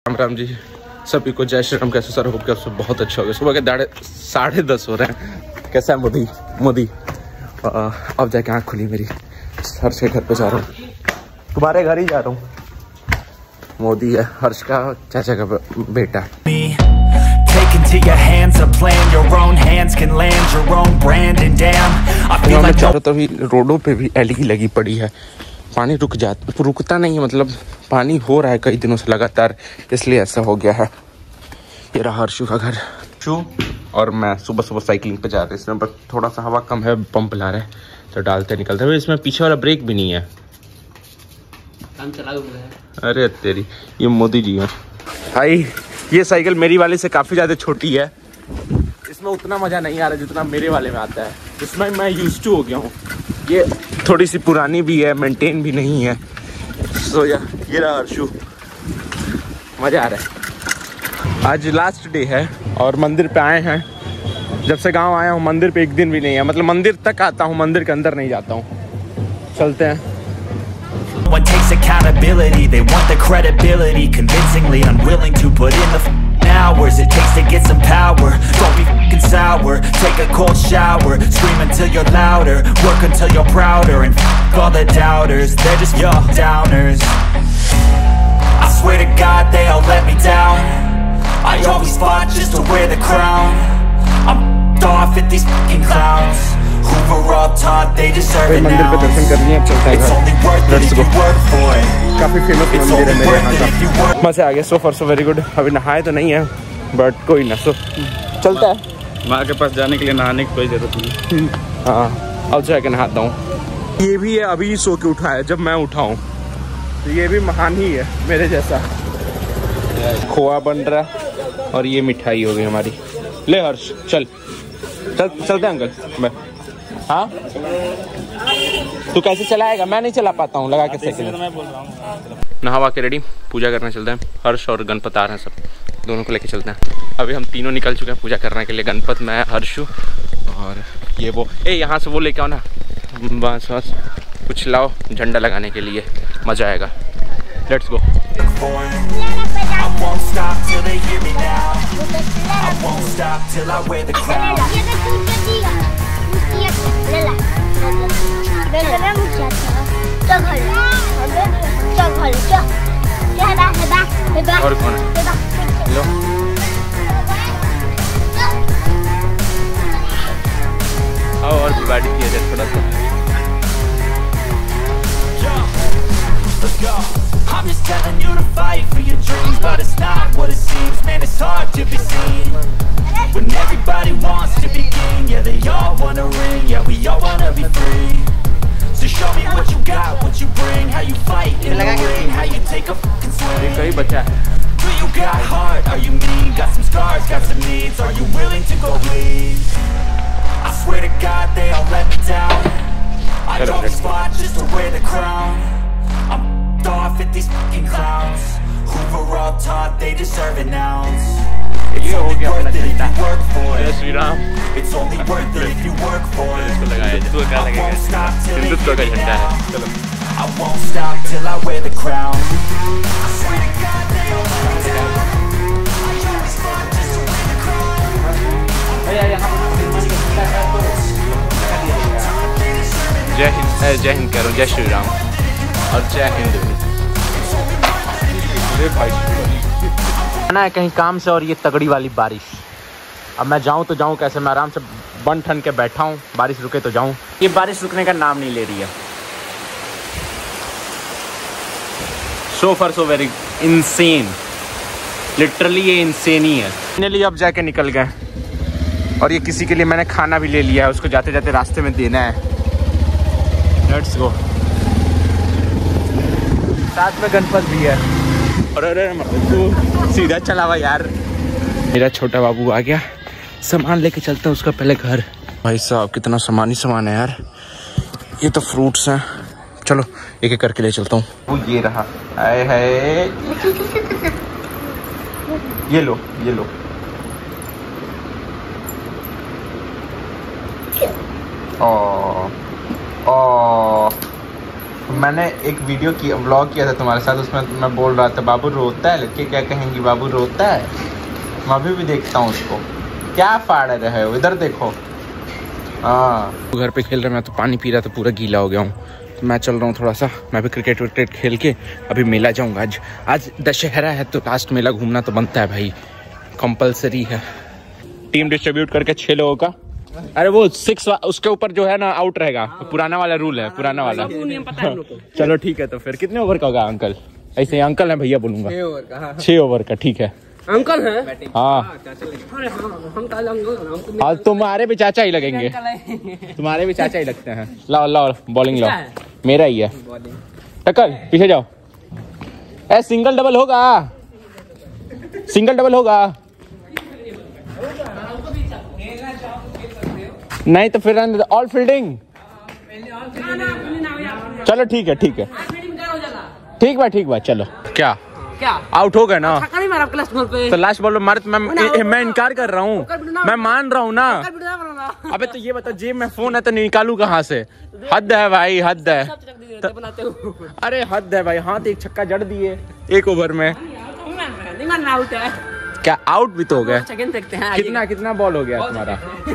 राम राम जी सभी को, जय श्री राम। कैसे सर? होप कैसे बहुत अच्छा हो गया। सुबह के 10:30 हो रहे हैं। कैसा है मोदी? अब जाके आँख खुली मेरी। हर्ष के घर पे जा रहा हूँ, तुम्हारे घर ही जा रहा हूँ। मोदी है हर्ष का चाचा का बेटा। चारों तरफ रोडों पे भी एलगी लगी पड़ी है। पानी रुकता नहीं है, मतलब पानी हो रहा है कई दिनों से लगातार, इसलिए ऐसा हो गया है। ये रहा हर्षु का घर। शू और मैं सुबह सुबह साइकिलिंग पे जा रहे हैं। इसमें बस थोड़ा सा हवा कम है, पंप ला रहे हैं तो डालते निकलते हैं। इसमें पीछे वाला ब्रेक भी नहीं है। अरे तेरी, ये मोदी जी है भाई। ये साइकिल मेरी वाले से काफ़ी ज़्यादा छोटी है। इसमें उतना मज़ा नहीं आ रहा जितना मेरे वाले में आता है। इसमें मैं यूज्ड टू हो गया हूँ। ये थोड़ी सी पुरानी भी है, मेंटेन भी नहीं है। सो ये रहा हर्षु, मज़ा आ रहा है। आज लास्ट डे है और मंदिर पे आए हैं। जब से गांव आया हूँ मंदिर पे एक दिन भी नहीं है, मतलब मंदिर तक आता हूँ, मंदिर के अंदर नहीं जाता हूँ। चलते हैं। One takes accountability, they want the credibility, convincingly unwilling to put in the hours it takes to get some power. Don't be f***ing sour, take a cold shower, scream until you're louder, work until you're prouder, and f*** all the doubters, they're just your downers. I swear to God they all let me down, I always fought just to wear the crown. I'm f***ed off at these f***ing clowns who were all taught they deserve it now. It's only worth it if you work for it. काफी famous मंदिर है मेरे यहाँ का। मज़ा आ गया। So far so very good. अभी नहाए तो नहीं है बट कोई ना, सो चलता है। माँ के पास जाने के लिए नहाने की कोई जरूरत नहीं। हाँ, अब जाके नहाता हूँ। ये भी है, अभी सो के उठा है जब मैं उठा हूँ। तो ये भी महान ही है मेरे जैसा। खोआ बन रहा है और ये मिठाई हो गई हमारी। ले हर्ष चलते हैं अंकल। मैं हाँ, तू कैसे चलाएगा? मैं नहीं चला पाता हूँ लगा के साइकिल। नहावा के रेडी, पूजा करने चलते हैं। हर्ष और गणपत आ रहे हैं, सब दोनों को लेके चलते हैं। अभी हम तीनों निकल चुके हैं पूजा करने के लिए। गणपत, मैं, हर्षु और ये वो। यहाँ से वो लेके आओ ना, बस कुछ लाओ झंडा लगाने के लिए, मज़ा आएगा। Let's go. और कौन है? लो आओ और भी बाड़ी किया जाए थोड़ा सा। I'm just telling you to fight for your dreams, but it's not what it seems. Man, it's hard to be seen when everybody wants to be king. Yeah, they all wanna ring. Yeah, we all wanna be free. So show me what you got, what you bring, how you fight in the ring, how you take a fucking swing. कहीं बचा है। Do you got heart? Are you mean? Got some scars, got some needs. Are you willing to go bleed? I swear to God they all let me down. I always fought just to wear the crown. I'm off at these fucking clowns who were all taught they deserve an ounce. It's only worth it if you work for it. It's only worth it if you work for it. I won't stop till they hear me now. I won't stop till I wear the crown. I swear to God they all let me down. I always fought just to wear the crown. जय हिंद कह रहा हूँ, जय श्री राम और जय हिंद। आना है कहीं काम से और ये तगड़ी वाली बारिश। अब मैं जाऊं तो जाऊं कैसे? मैं आराम से बन ठन के बैठा हूं, बारिश रुके तो जाऊं। ये बारिश रुकने का नाम नहीं ले रही है। So far so very insane, literally ये इंसेन ही है। फाइनली अब जाके निकल गए और ये किसी के लिए मैंने खाना भी ले लिया है, उसको जाते जाते रास्ते में देना है। Let's go. साथ में गणपत भी है। अरे तू सीधा चला हुआ यार। मेरा छोटा बाबू आ गया, सामान लेके चलते हैं उसका पहले घर। भाई साहब कितना सामान ही सामान है यार। ये तो फ्रूट्स हैं, चलो एक एक करके ले चलता हूँ। वो ये रहा, आए है ये लो ये लो। ओ मैंने एक वीडियो की व्लॉग किया था तुम्हारे साथ, उसमें मैं बोल रहा था बाबू रोता है, लड़के क्या कहेंगी बाबू रोता है। मैं अभी भी देखता हूँ उसको, क्या फाड़ रहे हो, इधर देखो। हाँ घर पे खेल रहा, मैं तो पानी पी रहा था, पूरा गीला हो गया हूँ। तो मैं चल रहा हूँ थोड़ा सा, मैं भी क्रिकेट विकेट खेल के अभी मेला जाऊँगा। आज दशहरा है तो लास्ट मेला घूमना तो बनता है भाई, कंपलसरी है। टीम डिस्ट्रीब्यूट करके 6 लोगों का, अरे वो 6 उसके ऊपर जो है ना आउट रहेगा, पुराना वाला रूल है, पुराना वाला। चलो ठीक है, तो फिर कितने ओवर का होगा अंकल? ऐसे ही अंकल है भैया बोलूंगा, 6 ओवर का। ठीक है अंकल है। हाँ हाँ तुम्हारे भी चाचा ही लगेंगे, तुम्हारे भी चाचा ही लगते हैं। लाओ लाओ बॉलिंग लाओ, मेरा ही है। टक्कर पीछे जाओ। ए सिंगल डबल होगा, सिंगल डबल होगा नहीं तो फिर ऑल फील्डिंग। चलो ठीक है ठीक है ठीक बा चलो। क्या क्या आउट हो गए ना? पे। तो लास्ट बॉल में मारे तो मैं इनकार कर रहा हूँ, मैं मान रहा हूँ ना। अबे तो ये बता, जेब में फोन है तो निकालू कहाँ से? हद है भाई, हद है। अरे हद है भाई, हाथ एक छक्का जड़ दिए 1 ओवर में। आउट है क्या? आउट भी तो हो गया। कितना कितना बॉल हो गया तुम्हारा?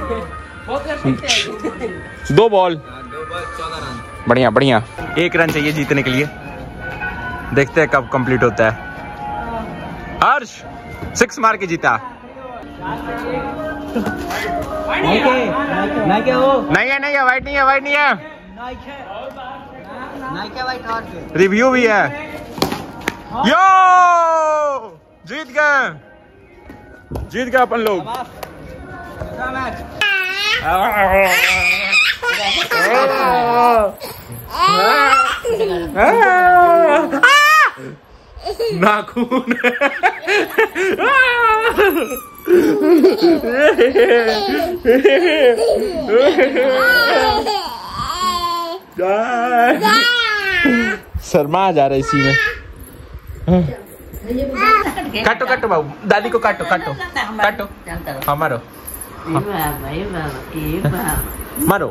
2 बॉल। बढ़िया बढ़िया, 1 रन चाहिए जीतने के लिए। देखते हैं कब कंप्लीट होता है। हर्ष 6 मार के जीता। नहीं है वाइट नहीं है रिव्यू भी है। यो जीत गए अपन लोग। नाखून शर्मा जा रहा है इसी में। काटो बाबू, दादी को काटो। हाँ मारो मारो।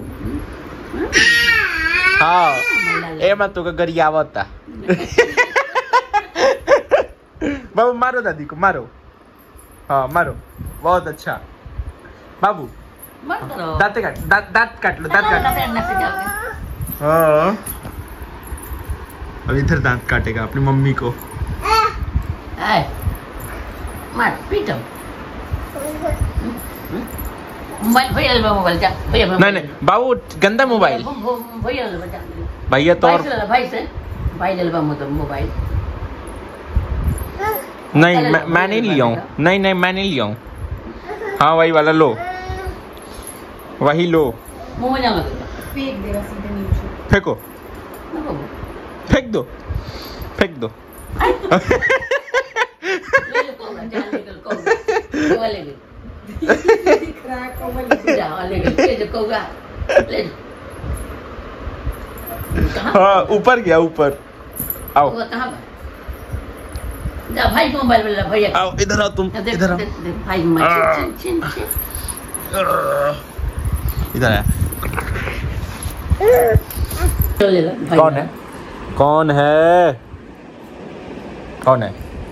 हाँ ए मत तो गरियावता। बाबू मारो दादी को, मारो। हाँ मारो, बहुत अच्छा बाबू। दांत काट लो। हाँ अब इधर दांत काटेगा अपनी मम्मी को। नहीं बाबू, गंदा मोबाइल भैया तो। मोबाइल नहीं मैं नहीं लिया हूँ, नहीं मैं नहीं लिया हूँ। हाँ वही वाला लो, वही लो। फेंको, फेंक दो। हाँ ऊपर गया, ऊपर आओ। भाई मोबाइल भैया आओ, इधर आओ तुम, इधर आओ। भाई इधर है। कौन है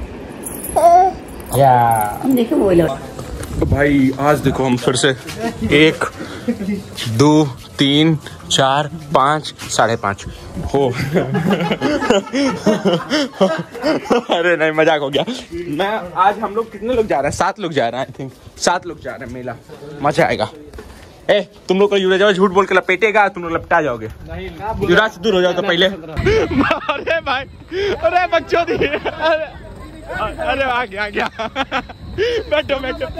या देखो बोलो भाई। आज देखो हम फिर से 1 2 3 4 5 5.5 हो। अरे नहीं मजाक हो गया। मैं आज हम लोग कितने लोग जा रहे हैं? 7 लोग जा रहे हैं, आई थिंक 7 लोग जा रहे हैं। मेला मजा आएगा। ए तुम लोग को युवराज झूठ बोल के लपेटेगा, तुम लोग लपटा जाओगे। युवराज से दूर हो जाओ तो पहले। अरे भाई, अरे बच्चों दी, अरे आ गया। बैठो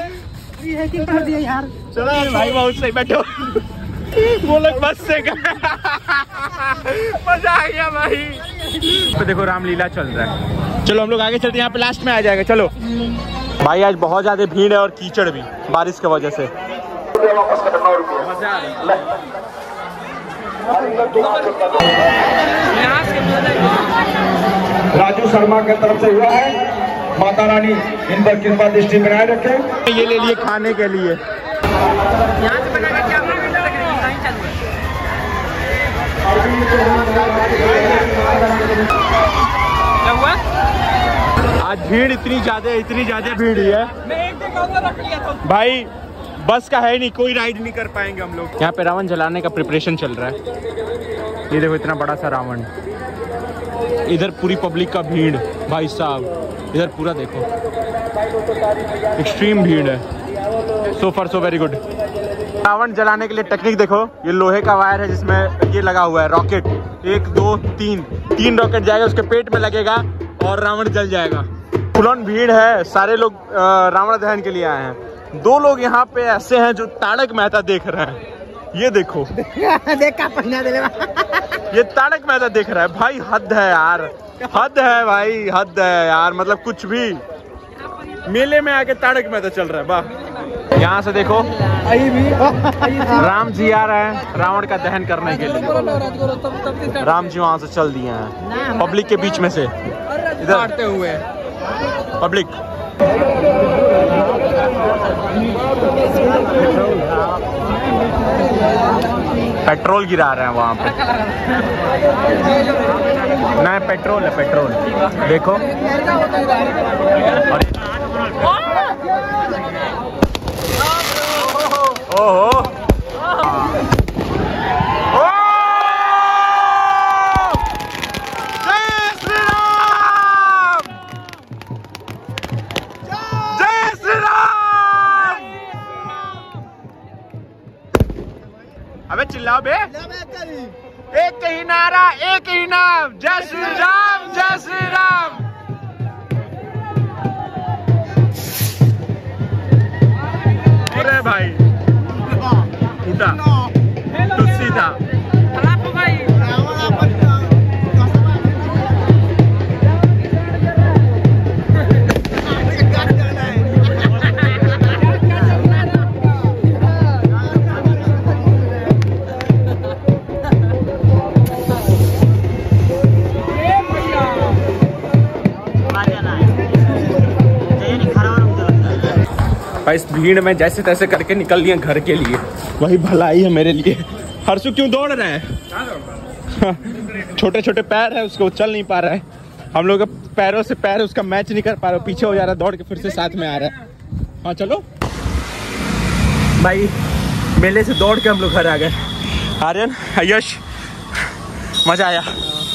यार, चलो भाई बहुत सही, बैठो। वो लोग बस से गए। मजा आ गया भाई। तो देखो रामलीला चल रहा है। चलो हम लोग आगे चलते हैं, यहाँ पे लास्ट में आ जाएगा। चलो भाई, आज बहुत ज्यादा भीड़ है और कीचड़ भी बारिश की वजह से। राजू शर्मा की तरफ से हुआ है। माता रानी इन पर कृपा दृष्टि बनाए रखे। ये ले लिए खाने के लिए। क्या हुआ? आज भीड़ इतनी ज्यादा भीड़ है। मैं एक जगह रख लिया था भाई, बस का है नहीं, कोई राइड नहीं कर पाएंगे हम लोग। यहाँ पे रावण जलाने का प्रिपरेशन चल रहा है। ये देखो इतना बड़ा सा रावण, इधर पूरी पब्लिक का भीड़ भाई साहब, इधर पूरा देखो एक्सट्रीम भीड़ है। So far so very good. Ravan जलाने के लिए टेक्निक देखो, ये लोहे का वायर है जिसमें ये लगा हुआ है रॉकेट। 1 2 3 रॉकेट जाएगा, उसके पेट में लगेगा और रावण जल जाएगा। फुल ऑन भीड़ है, सारे लोग रावण दहन के लिए आए हैं। 2 लोग यहाँ पे ऐसे हैं जो तारक मेहता देख रहे हैं। ये देखो देखा पहना दे ये तारक मेहता देख रहा है भाई। हद है यार, हद है भाई, हद है यार। मतलब कुछ भी मेले में आके तारक मेहता चल रहा है। वाह, यहाँ से देखो राम जी आ रहे हैं रावण का दहन करने के लिए। राम जी वहाँ से चल दिए हैं पब्लिक के बीच में से, इधर आते हुए पब्लिक। पेट्रोल गिरा रहे हैं वहाँ पे। नहीं, पेट्रोल है, पेट्रोल देखो। ओहो अबे चिल्लाओ बे। एक ही नारा, एक ही नाम, जय श्री राम, जय श्री राम। अरे भाई तुलसी था। इस भीड़ में जैसे तैसे करके निकल लिए घर के लिए, वही भलाई है मेरे लिए। हर्षु क्यों दौड़ रहा है? छोटे छोटे पैर है, उसको चल नहीं पा रहा है। हम लोग पैरों से पैर उसका मैच नहीं कर पा रहा, पीछे हो जा रहा है, दौड़ के फिर से साथ में आ रहा है। हाँ चलो भाई, मेले से दौड़ के हम लोग घर आ गए। आर्यन, यश, मजा आया।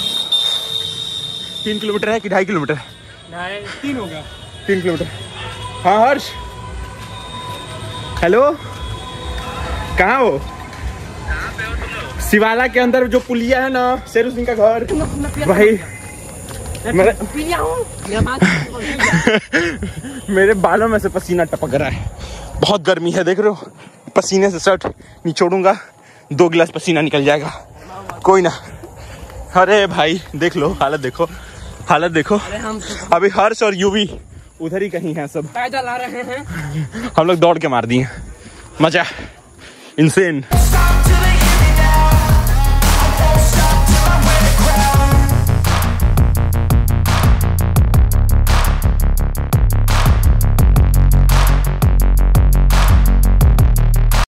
3 किलोमीटर है कि 2.5 किलोमीटर? 3 होगा। 3 किलोमीटर। हाँ हर्ष, हेलो, कहाँ हो? शिवाला के अंदर जो पुलिया है ना, शेरू सिंह का घर, भाई मेरे बालों में से पसीना टपक रहा है। बहुत गर्मी है, देख रहे हो, पसीने से शर्ट निचोड़ूंगा 2 गिलास पसीना निकल जाएगा। कोई ना। अरे भाई देख लो, हालत देखो, हालत देखो। अभी हर्ष और यूवी उधर ही कहीं हैं, सब पैदल आ रहे हैं। हम लोग दौड़ के मार दिए। मजा, इंसेन।